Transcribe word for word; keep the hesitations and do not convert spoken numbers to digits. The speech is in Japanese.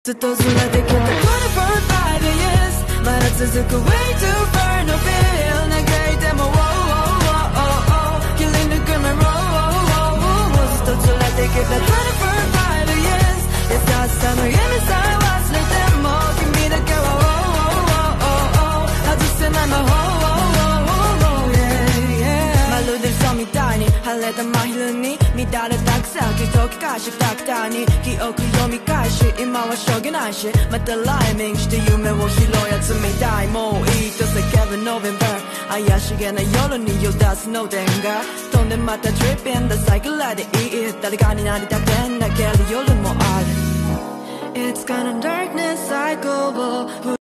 ずっと連れてきた twenty-four five years まだ続く way too far no feel 嘆いても oh oh oh oh 切り抜けない road ずっと連れてきた twenty-four five years 優しさの意味さえ忘れても君だけは oh oh oh oh 外せない魔法まるで嘘みたいに晴れた真昼に乱れた草木解き返しくたくたに記憶読み返し今はしょうがないしまたライミングして夢を拾うやつみたいもういいと叫ぶ November 怪しげな夜に夜出すの電が飛んでまた Tripping ダサいくらいでいい誰かになりたくて泣ける夜もある It's kind of darkness cycle